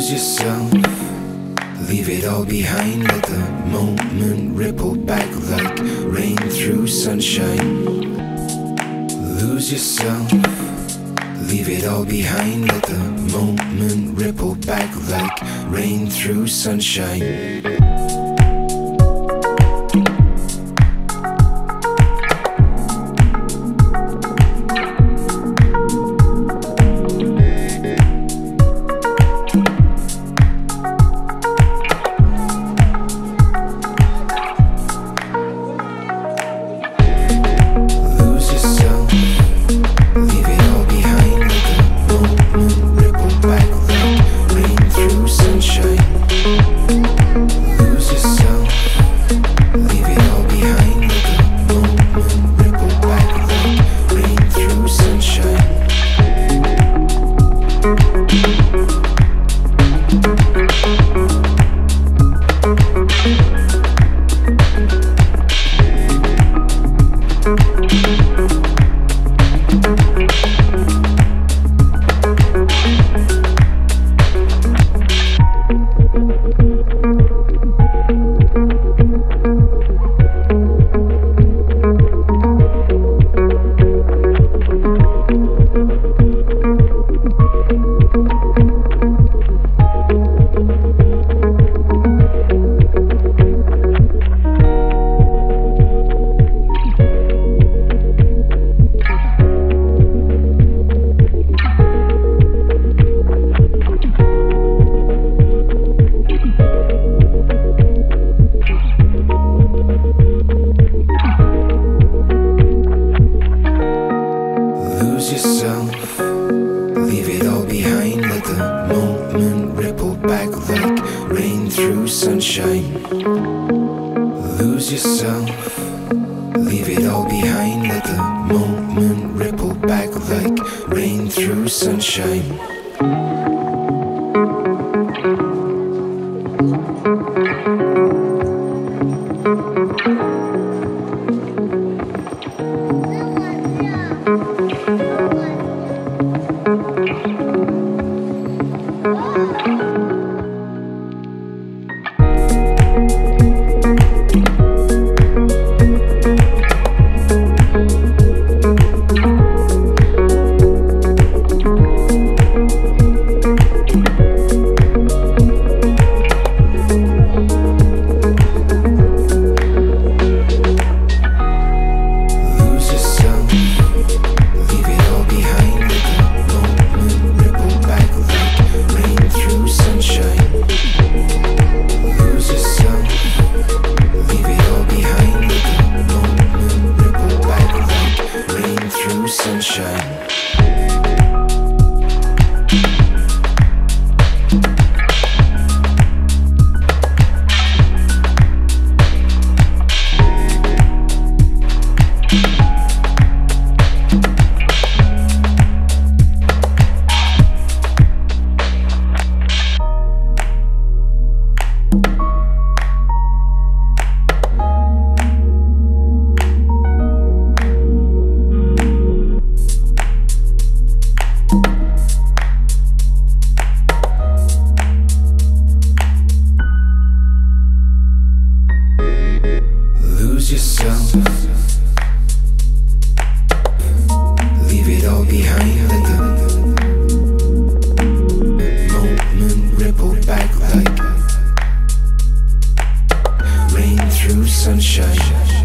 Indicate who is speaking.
Speaker 1: Lose yourself, leave it all behind. Let the moment ripple back like rain through sunshine. Lose yourself, leave it all behind. Let the moment ripple back like rain through sunshine. Lose yourself, leave it all behind. Let the moment ripple back like rain through sunshine. Lose yourself, leave it all behind. Let the moment ripple back like rain through sunshine. Sunshine. Lose yourself, leave it all behind. Let the moment ripple back like rain through sunshine.